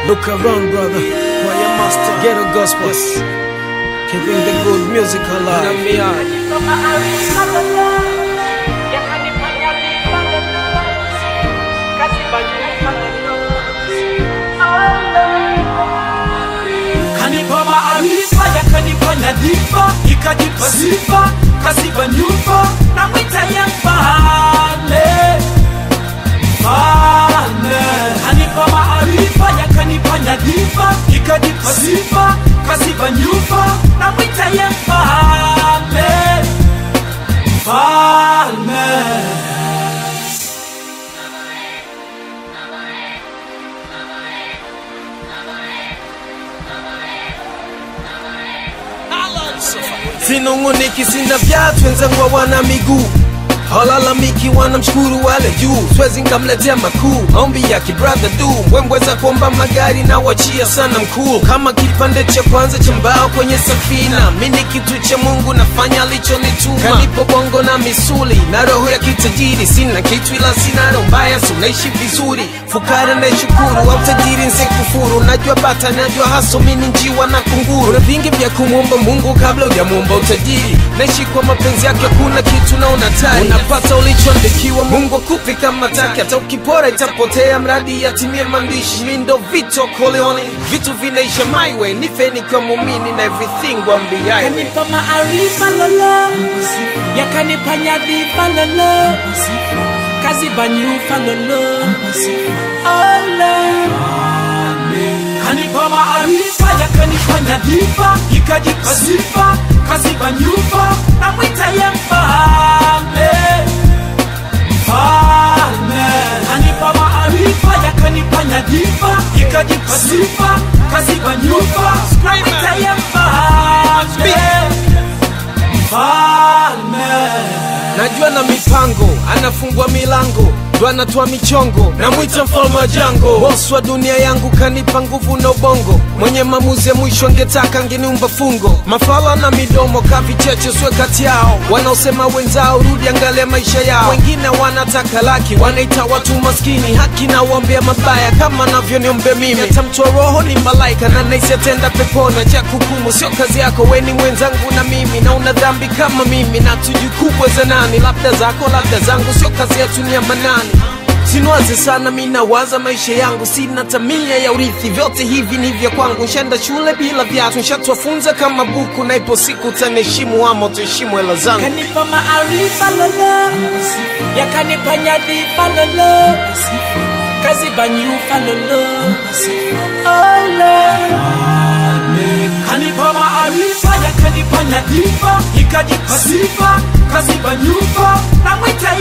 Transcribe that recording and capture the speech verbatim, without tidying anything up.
Look around, brother. Choir master, ghetto gospel. Yes. Keeping the good music alive. Kanipa maarifa yakanipa nyadhifa, ikajipa sifa, kasiba nyufa, na mwita ya mfalme, mfalme. Kanipa maarifa yakanipa nyadhifa, ikajipa sifa, kasiba nyufa, na mwita ya mfalme, mfalme. Sinunguniki sina vyatu wenzangu wana miguu, halalamiki wanamshukuru wale juu. Swezi nkamletea makuu, maombi ya kibrother du. Mwembweza kuomba magari na wachia sana mkuu. Kama kipande cha kwanza cha mbao kwenye safina, mini kitu cha Mungu nafanya alichonituma. Kanipo bongo na misuli na roho ya kitajiri. Sina kitu ila sina roho mbaya, so naishi vizuri. Fukara na shukuru, au tajiri nse kufuru. Najua bata, najua haso, mini njiwa na kunguru. Kuna vingi vya kumuomba Mungu kabla hujamuomba utajiri. Naishi kwa mapenzi yake, kuna kitu naona tari. Unapata ulichoandikiwa, Mungu akupi kama taki. Hata ukipora itapotea, mradi yatimie maandishi. Mindo Vito Corleone, vitu vinaisha my way. Nife nikiwa muumini na everything wambiaye. Kanipa maarifa lolo, yakanipa nyadhifa lolo, kaziba nyufa lolo, oh Lord. Kanipa maarifa yakanipa nyadhifa, ikajipa sifa, kaziba nyufa, na mwita ya mfalme, mfalme. Kanipa maarifa yakanipa nyadhifa, ikajipa sifa, kaziba nyufa, na mwita ya mfalme, mfalme. Najua na mipango, anafungua milango, ndo anatoa michongo, na mwita mfalme wa jango. Boss wa dunia yangu kanipa nguvu na ubongo, mwenye maamuzi ya mwisho angetaka angeniumba fungo. Mafala na midomo kavicheche swe kati yao, wanaosema wenzao rudi angalia maisha yao. Wengine wanataka laki, wanaita watu maskini. Haki na uambia mabaya kama navyoniombea mimi. Atamtoa roho ni malaika na naisi atenda pepona. Cha kukumu sio kazi yako, we ni mwenzangu na mimi. Na una dhambi kama mimi, na tujikubwe za nani? Labda zako, labda zangu, sio kazi yetu ni ya manani. Sinuaze sana mina waza maisha yangu, sina tamia ya urithi. Vyote hivi ni vya kwangu, nshenda shule bila vyatu. Nshatuwafunza kama buku, na ipo siku taneshimu ama tuheshimu hela zangu. Kanipa maarifa lolo, yakanipa nyadhifa lolo, kaziba nyufa lolo, oh Lord. Kanipa maarifa yakanipa nyadhifa, ikajipa sifa, kaziba nyufa, na mwita